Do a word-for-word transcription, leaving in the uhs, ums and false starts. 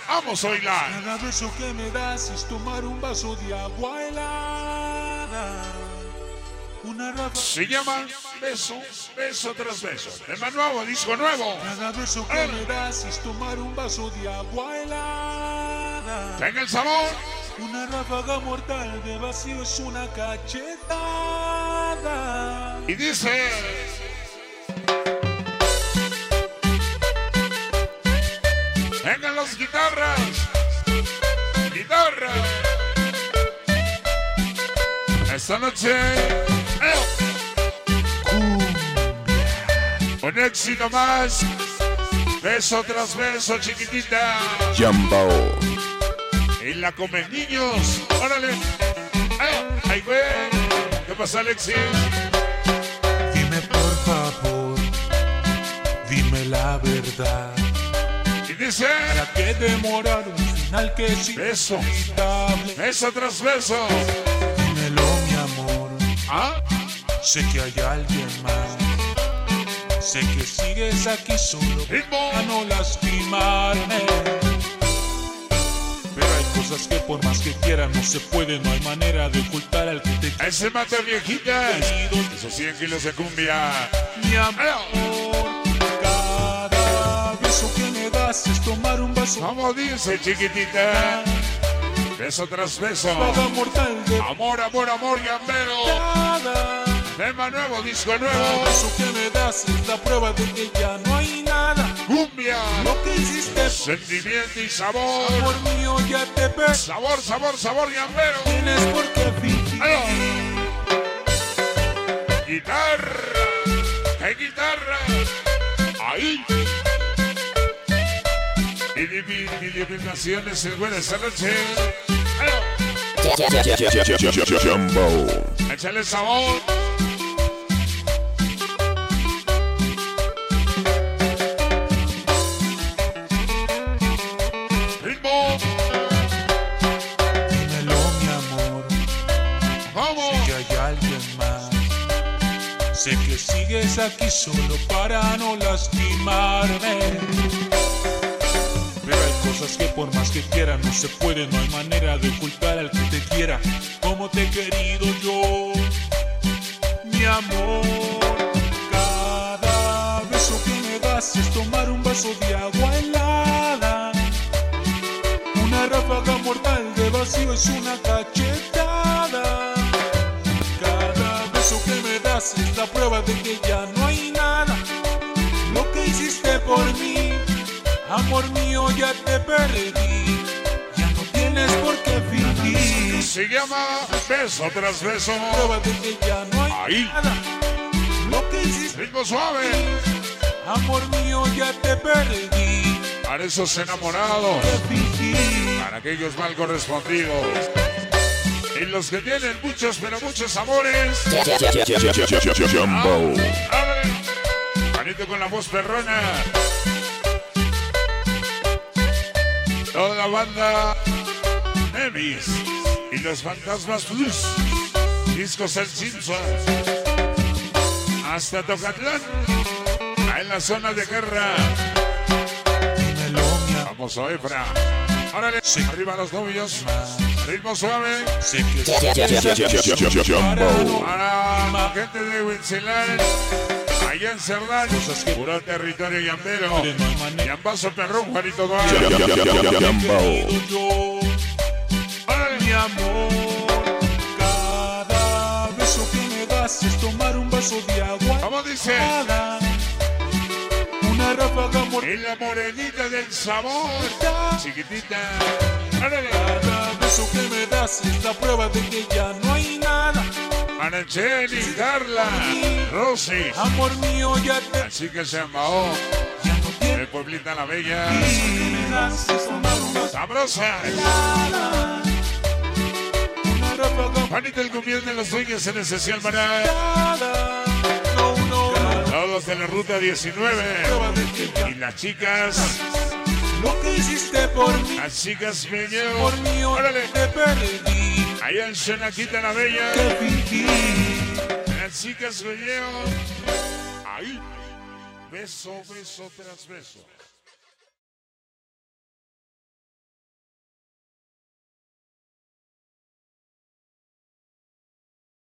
Vamos a bailar. Cada beso que me das es tomar un vaso de agua helada. Una ráfaga. Se llama Beso, Beso tras Beso. Tema nuevo, disco nuevo. Cada beso que me das es tomar un vaso de agua helada. Tenga el sabor. Una ráfaga mortal de vacío es una cachetada. Y dice... Vengan las guitarras. Guitarra. Esta noche... ¡Eh! Un éxito más. Beso tras beso, chiquitita. Jumbo. Y la comen niños. Órale. ¡Eh! ¡Ay, güey! ¿Qué pasa, Alexis? Dime por favor, dime la verdad. Y dice... ¿Para qué demorar un final que es Beso. inevitable? Beso tras beso. Dímelo, mi amor. ¿Ah? Sé que hay alguien más. Sé que sigues aquí solo Ritmo. para no lastimarme. Pero hay cosas que por más que quiera no se puede. No hay manera de ocultar al que te Ese mate viejitas. Esos cien kilos de cumbia. Mi amor, cada beso que me das es tomar un vaso. ¿Cómo dice, chiquitita? Beso tras beso. Vaga mortal de Amor, amor, amor, gambero. nada. Tema nuevo, disco Cada nuevo. beso que me das es la prueba de que ya no hay nada. Cumbia. Lo que hiciste, Sentimiento y sabor. amor mío, ya te perdí. Sabor, sabor, sabor, gambero. Tienes por qué fingir. ¡Aló! Guitarra. ¿Qué guitarra? Ahí. Y divinaciones en buena esta noche. ¡Aló! Jumbo. Échale sabor. Ritmo. Dímelo, mi amor. Vamos. Sé que hay alguien más. Sé que sigues aquí solo para no lastimarme. Pero hay cosas que por más que quiera no se puede. No hay manera de ocultar al que te quiera como te he querido yo. Mi amor, cada beso que me das es tomar un vaso de agua helada. Una ráfaga mortal de vacío es una cachetada. Cada beso que me das es la prueba de que ya no hay nada. Lo que hiciste por mí, amor mío, ya te perdí. Ya no tienes por qué fingir. Se llama Beso tras beso. Prueba de que ya no hay Ahí. nada. Lo que hiciste, Ritmo suave. amor mío, ya te perdí. Para esos enamorados. Te fingí. Para aquellos mal correspondidos. Y los que tienen muchos, pero muchos amores. Jumbo. ¡Abre! Manito con la voz perrona. Toda la banda Nevis y los Fantasmas Blues. Discos El Simpson. Hasta Tocatlán. En la zona de guerra. Dímelo, mi amor. Vamos a Efra. Órale. Sí. Arriba los novios. Ritmo suave. Sé que sigues Jumbo. Para la gente de Huitzilac. Allá en Cerdán. Puro territorio yambero. Yambazo perrón, Juanito Duarte. Jumbo. yo. Mi amor, cada beso que me das es tomar un vaso de agua. ¿Cómo dice? helada. Una ráfaga mortal. Y la morenita del sabor. Chiquitita. Órale. Cada beso que me das es la prueba de que ya no hay nada. Anacheli, Carla, Rosy. Amor mío, ya te Así que se embajó. ya no El tienes. pueblita la bella. Me das es tomar un vaso Sabrosa. helada. Una ráfaga Juanito el gobierno de los dueños en especial para mortal. No, no, no. todos de la ruta diecinueve. Prueba de que ya Y las chicas, lo que hiciste por mí. las chicas Peño. Por mí hoy Órale. te perdí. Allá en Xenaquita la bella. Que fingí. Las chicas Peño. Ahí. Beso, beso tras beso.